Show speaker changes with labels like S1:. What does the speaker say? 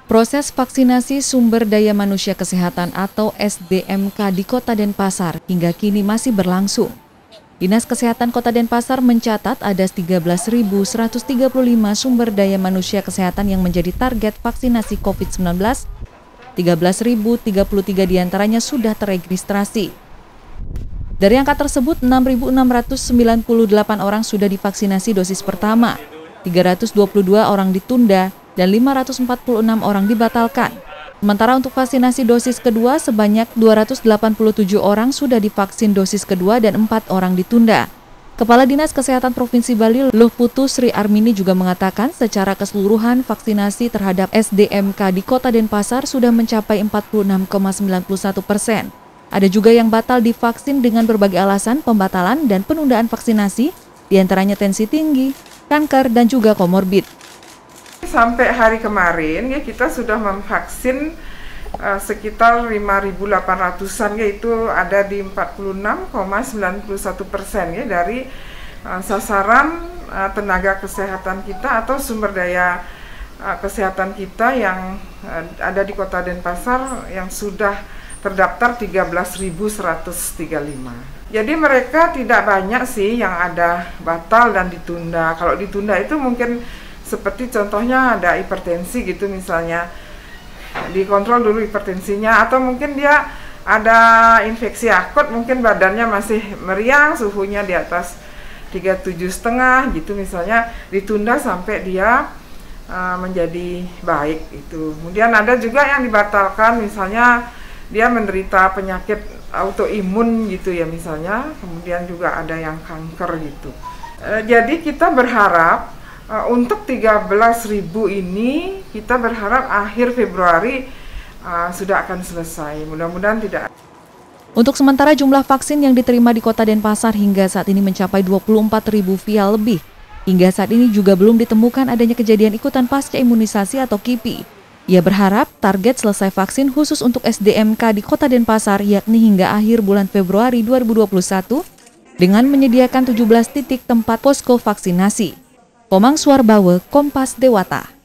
S1: Proses vaksinasi sumber daya manusia kesehatan atau SDMK di Kota Denpasar hingga kini masih berlangsung. Dinas Kesehatan Kota Denpasar mencatat ada 13.135 sumber daya manusia kesehatan yang menjadi target vaksinasi COVID-19. 13.033 diantaranya sudah terregistrasi. Dari angka tersebut, 6.698 orang sudah divaksinasi dosis pertama, 322 orang ditunda, dan 546 orang dibatalkan. Sementara untuk vaksinasi dosis kedua, sebanyak 287 orang sudah divaksin dosis kedua dan 4 orang ditunda. Kepala Dinas Kesehatan Provinsi Bali, Luh Putu Sri Armini juga mengatakan secara keseluruhan vaksinasi terhadap SDMK di Kota Denpasar sudah mencapai 46,91%. Ada juga yang batal divaksin dengan berbagai alasan pembatalan dan penundaan vaksinasi, diantaranya tensi tinggi, kanker, dan juga komorbid.
S2: Sampai hari kemarin ya kita sudah memvaksin sekitar 5.800-an, yaitu ada di 46,91% ya dari sasaran tenaga kesehatan kita atau sumber daya kesehatan kita yang ada di Kota Denpasar yang sudah terdaftar 13.135. Jadi mereka tidak banyak sih yang ada batal dan ditunda. Kalau ditunda itu mungkin seperti contohnya ada hipertensi gitu misalnya, dikontrol dulu hipertensinya, atau mungkin dia ada infeksi akut, mungkin badannya masih meriang, suhunya di atas 37,5 gitu misalnya, ditunda sampai dia menjadi baik itu. Kemudian ada juga yang dibatalkan, misalnya dia menderita penyakit autoimun gitu ya misalnya, kemudian juga ada yang kanker gitu. Jadi kita berharap untuk 13.000 ini, kita berharap akhir Februari sudah akan selesai. Mudah-mudahan tidak.
S1: Untuk sementara jumlah vaksin yang diterima di Kota Denpasar hingga saat ini mencapai 24.000 vial lebih. Hingga saat ini juga belum ditemukan adanya kejadian ikutan pasca imunisasi atau KIPI. Ia berharap target selesai vaksin khusus untuk SDMK di Kota Denpasar yakni hingga akhir bulan Februari 2021 dengan menyediakan 17 titik tempat posko vaksinasi. Komang Suarbawe, Kompas Dewata.